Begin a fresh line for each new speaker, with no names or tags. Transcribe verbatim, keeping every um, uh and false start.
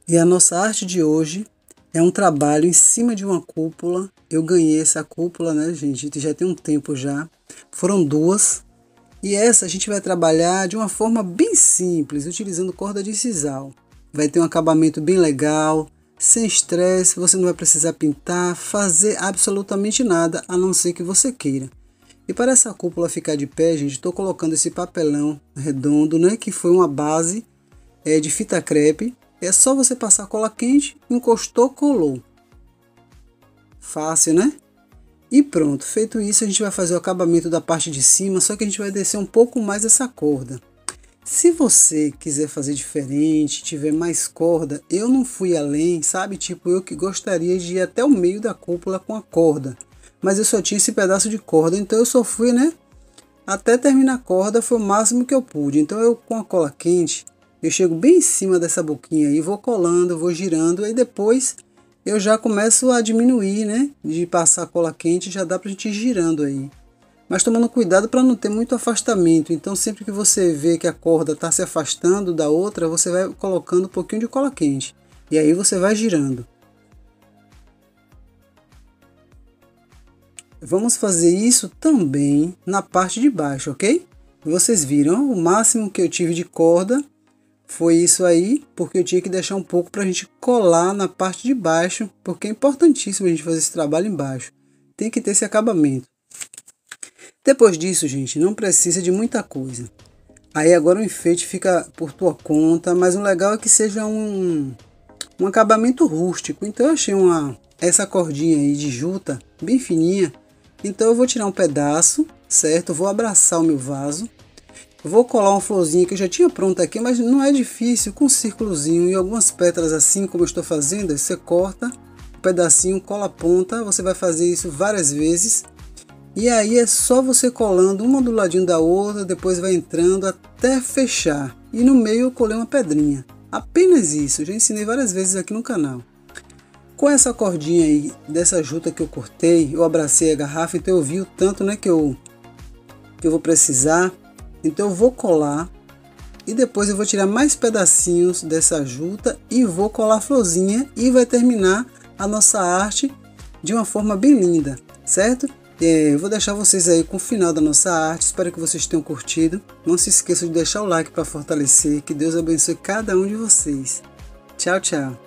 E a nossa arte de hoje é um trabalho em cima de uma cúpula. Eu ganhei essa cúpula, né, gente? Já tem um tempo já. Foram duas. E essa a gente vai trabalhar de uma forma bem simples, utilizando corda de sisal. Vai ter um acabamento bem legal, sem estresse, você não vai precisar pintar, fazer absolutamente nada, a não ser que você queira. E para essa cúpula ficar de pé, gente, estou colocando esse papelão redondo, né, que foi uma base é, de fita crepe. É só você passar cola quente, encostou, colou. Fácil, né? E pronto, feito isso a gente vai fazer o acabamento da parte de cima, só que a gente vai descer um pouco mais essa corda. Se você quiser fazer diferente, tiver mais corda, eu não fui além, sabe? Tipo, eu que gostaria de ir até o meio da cúpula com a corda. Mas eu só tinha esse pedaço de corda, então eu só fui, né? Até terminar a corda foi o máximo que eu pude. Então eu com a cola quente, eu chego bem em cima dessa boquinha aí, vou colando, vou girando, aí depois eu já começo a diminuir, né? De passar a cola quente, já dá pra gente ir girando aí. Mas tomando cuidado para não ter muito afastamento. Então sempre que você vê que a corda está se afastando da outra, você vai colocando um pouquinho de cola quente. E aí você vai girando. Vamos fazer isso também na parte de baixo, ok? Vocês viram, o máximo que eu tive de corda foi isso aí, porque eu tinha que deixar um pouco para a gente colar na parte de baixo, porque é importantíssimo a gente fazer esse trabalho embaixo. Tem que ter esse acabamento. Depois disso, gente, não precisa de muita coisa. Aí agora o enfeite fica por tua conta, mas o legal é que seja um, um acabamento rústico. Então eu achei uma, essa cordinha aí de juta, bem fininha. Então eu vou tirar um pedaço, certo? Vou abraçar o meu vaso. Vou colar uma florzinha que eu já tinha pronta aqui, mas não é difícil, com um círculozinho e algumas pétalas assim como eu estou fazendo. Você corta um pedacinho, cola a ponta, você vai fazer isso várias vezes. E aí é só você colando uma do ladinho da outra, depois vai entrando até fechar. E no meio eu colei uma pedrinha. Apenas isso, já ensinei várias vezes aqui no canal. Com essa cordinha aí, dessa juta que eu cortei, eu abracei a garrafa, então eu vi o tanto, né, que eu, que eu vou precisar. Então eu vou colar e depois eu vou tirar mais pedacinhos dessa juta e vou colar a florzinha e vai terminar a nossa arte de uma forma bem linda, certo? É, eu vou deixar vocês aí com o final da nossa arte, espero que vocês tenham curtido. Não se esqueçam de deixar o like para fortalecer, que Deus abençoe cada um de vocês. Tchau, tchau.